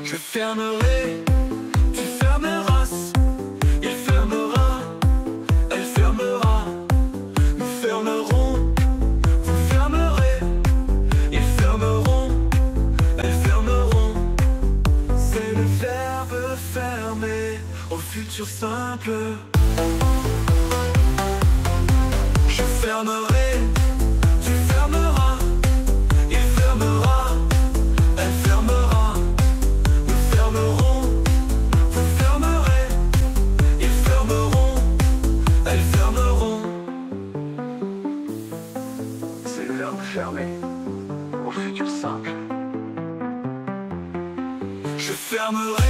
Je fermerai, tu fermeras, il fermera, elle fermera, nous fermerons, vous fermerez, ils fermeront, elles fermeront. C'est le verbe fermer au futur simple. Je fermerai, tu fermeras, il fermera, elle fermera, nous fermerons, vous fermerez, ils fermeront, elles fermeront. C'est le verbe fermer au futur simple. Je fermerai.